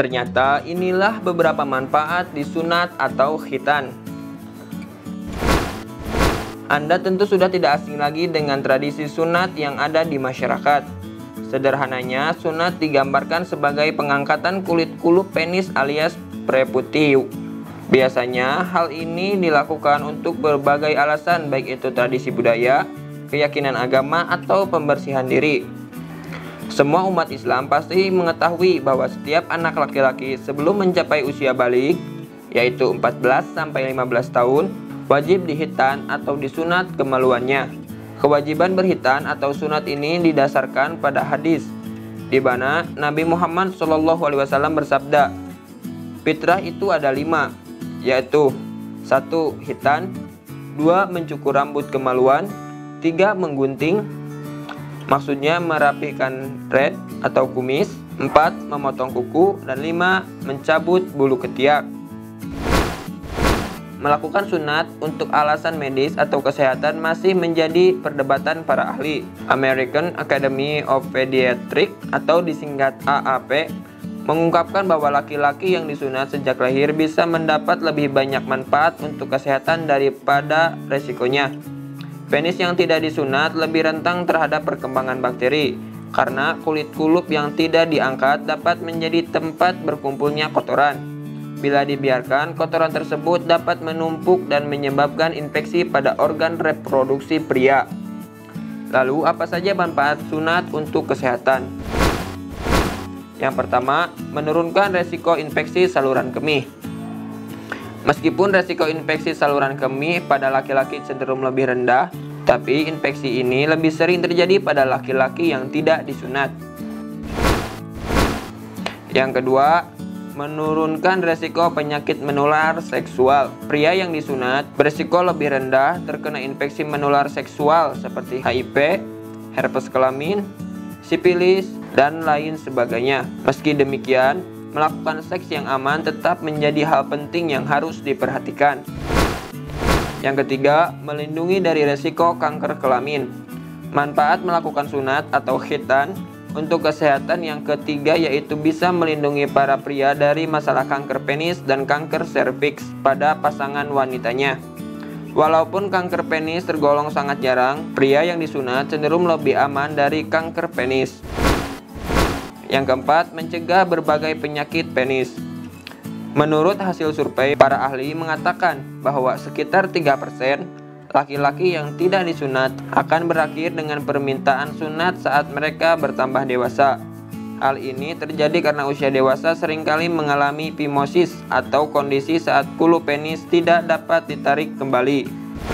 Ternyata inilah beberapa manfaat disunat atau khitan. Anda tentu sudah tidak asing lagi dengan tradisi sunat yang ada di masyarakat. Sederhananya, sunat digambarkan sebagai pengangkatan kulit kulup penis alias preputiw. Biasanya hal ini dilakukan untuk berbagai alasan, baik itu tradisi budaya, keyakinan agama, atau pembersihan diri. Semua umat Islam pasti mengetahui bahwa setiap anak laki-laki sebelum mencapai usia balik, yaitu 14-15 tahun, wajib dihitan atau disunat kemaluannya. Kewajiban berhitan atau sunat ini didasarkan pada hadis, di mana Nabi Muhammad SAW bersabda, fitrah itu ada 5, yaitu 1. Hitan, 2. Mencukur rambut kemaluan, 3. Menggunting, maksudnya merapikan red atau kumis, 4. Memotong kuku, dan 5. Mencabut bulu ketiak. Melakukan sunat untuk alasan medis atau kesehatan masih menjadi perdebatan para ahli. American Academy of Pediatrics atau disingkat AAP mengungkapkan bahwa laki-laki yang disunat sejak lahir bisa mendapat lebih banyak manfaat untuk kesehatan daripada resikonya. Penis yang tidak disunat lebih rentan terhadap perkembangan bakteri, karena kulit kulup yang tidak diangkat dapat menjadi tempat berkumpulnya kotoran. Bila dibiarkan, kotoran tersebut dapat menumpuk dan menyebabkan infeksi pada organ reproduksi pria. Lalu, apa saja manfaat sunat untuk kesehatan? Yang pertama, menurunkan resiko infeksi saluran kemih. Meskipun resiko infeksi saluran kemih pada laki-laki cenderung lebih rendah, tapi infeksi ini lebih sering terjadi pada laki-laki yang tidak disunat. Yang kedua, menurunkan resiko penyakit menular seksual. Pria yang disunat beresiko lebih rendah terkena infeksi menular seksual seperti HIV, herpes kelamin, sipilis, dan lain sebagainya. Meski demikian, melakukan seks yang aman tetap menjadi hal penting yang harus diperhatikan. Yang ketiga, melindungi dari resiko kanker kelamin. Manfaat melakukan sunat atau khitan untuk kesehatan yang ketiga yaitu bisa melindungi para pria dari masalah kanker penis dan kanker serviks pada pasangan wanitanya. Walaupun kanker penis tergolong sangat jarang, pria yang disunat cenderung lebih aman dari kanker penis. Yang keempat, mencegah berbagai penyakit penis. Menurut hasil survei, para ahli mengatakan bahwa sekitar 3% laki-laki yang tidak disunat akan berakhir dengan permintaan sunat saat mereka bertambah dewasa. Hal ini terjadi karena usia dewasa seringkali mengalami phimosis atau kondisi saat kulup penis tidak dapat ditarik kembali.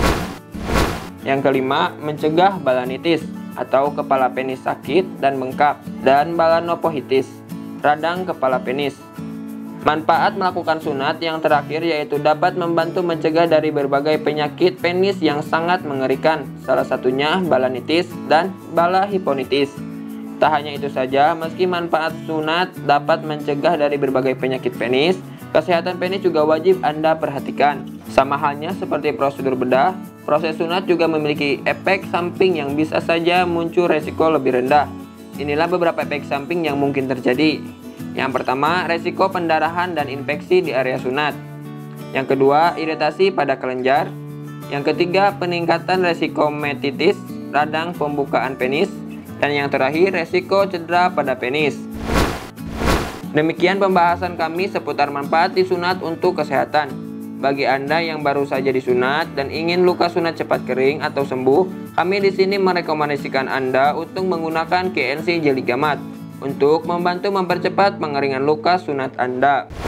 Yang kelima, mencegah balanitis atau kepala penis sakit dan bengkak, dan balanopohitis, radang kepala penis. Manfaat melakukan sunat yang terakhir yaitu dapat membantu mencegah dari berbagai penyakit penis yang sangat mengerikan, salah satunya balanitis dan balahiponitis. Tak hanya itu saja, meski manfaat sunat dapat mencegah dari berbagai penyakit penis, kesehatan penis juga wajib Anda perhatikan. Sama halnya seperti prosedur bedah, proses sunat juga memiliki efek samping yang bisa saja muncul resiko lebih rendah. Inilah beberapa efek samping yang mungkin terjadi. Yang pertama, resiko pendarahan dan infeksi di area sunat. Yang kedua, iritasi pada kelenjar. Yang ketiga, peningkatan resiko metitis, radang pembukaan penis. Dan yang terakhir, resiko cedera pada penis. Demikian pembahasan kami seputar manfaat disunat untuk kesehatan. Bagi Anda yang baru saja disunat dan ingin luka sunat cepat kering atau sembuh, kami di sini merekomendasikan Anda untuk menggunakan KNC Jeli Gamat untuk membantu mempercepat pengeringan luka sunat Anda.